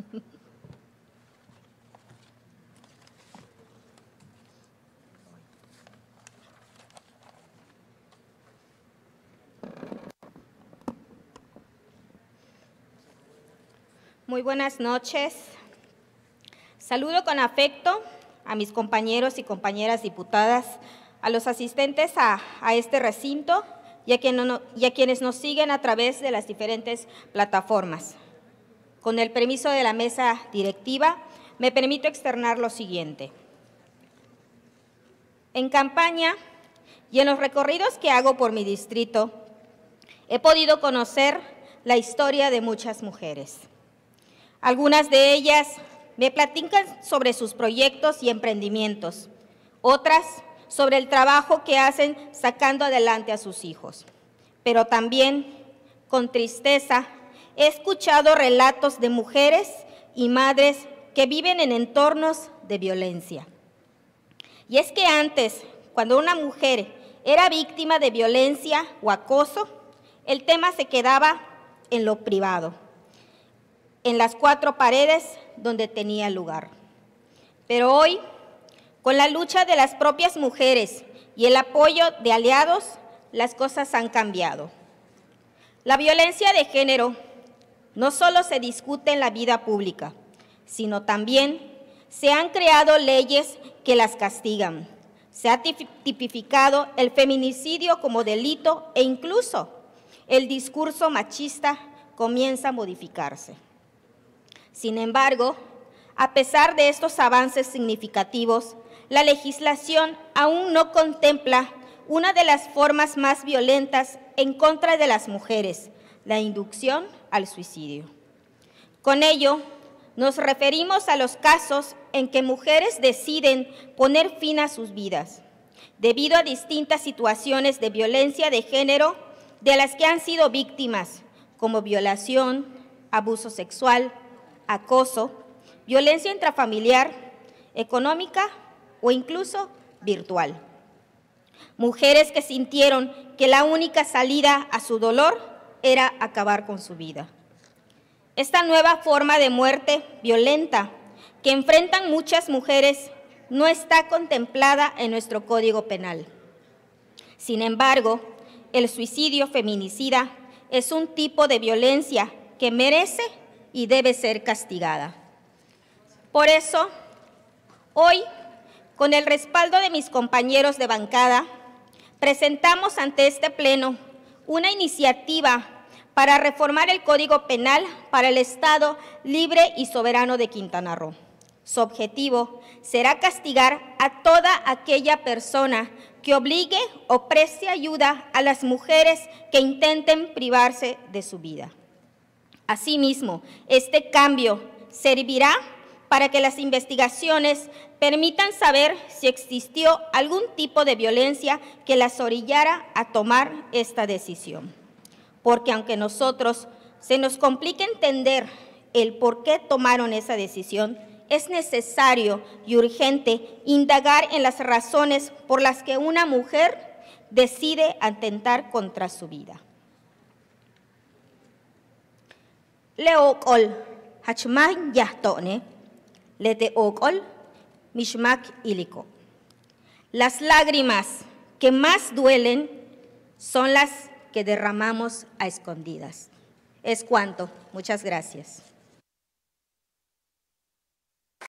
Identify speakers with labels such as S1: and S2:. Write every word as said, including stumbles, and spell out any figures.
S1: Muy buenas noches. Saludo con afecto a mis compañeros y compañeras diputadas, a los asistentes a, a este recinto y a, quien no, y a quienes nos siguen a través de las diferentes plataformas. Con el permiso de la mesa directiva, me permito externar lo siguiente. En campaña y en los recorridos que hago por mi distrito, he podido conocer la historia de muchas mujeres. Algunas de ellas me platican sobre sus proyectos y emprendimientos, otras sobre el trabajo que hacen sacando adelante a sus hijos. Pero también, con tristeza, he escuchado relatos de mujeres y madres que viven en entornos de violencia. Y es que antes, cuando una mujer era víctima de violencia o acoso, el tema se quedaba en lo privado, en las cuatro paredes donde tenía lugar. Pero hoy, con la lucha de las propias mujeres y el apoyo de aliados, las cosas han cambiado. La violencia de género no solo se discute en la vida pública, sino también se han creado leyes que las castigan. Se ha tipificado el feminicidio como delito e incluso el discurso machista comienza a modificarse. Sin embargo, a pesar de estos avances significativos, la legislación aún no contempla una de las formas más violentas en contra de las mujeres, la inducción al suicidio. Con ello, nos referimos a los casos en que mujeres deciden poner fin a sus vidas, debido a distintas situaciones de violencia de género de las que han sido víctimas, como violación, abuso sexual, acoso, violencia intrafamiliar, económica o incluso virtual. Mujeres que sintieron que la única salida a su dolor era acabar con su vida. Esta nueva forma de muerte violenta que enfrentan muchas mujeres no está contemplada en nuestro Código Penal. Sin embargo, el suicidio feminicida es un tipo de violencia que merece y debe ser castigada. Por eso, hoy, con el respaldo de mis compañeros de bancada, presentamos ante este Pleno una iniciativa para reformar el Código Penal para el Estado libre y soberano de Quintana Roo. Su objetivo será castigar a toda aquella persona que obligue o preste ayuda a las mujeres que intenten privarse de su vida. Asimismo, este cambio servirá para que las investigaciones permitan saber si existió algún tipo de violencia que las orillara a tomar esta decisión. Porque aunque nosotros se nos complique entender el por qué tomaron esa decisión, es necesario y urgente indagar en las razones por las que una mujer decide atentar contra su vida. Leokol hachman yahtone, lete okol mishmak iliko. Las lágrimas que más duelen son las que derramamos a escondidas. Es cuanto. Muchas gracias.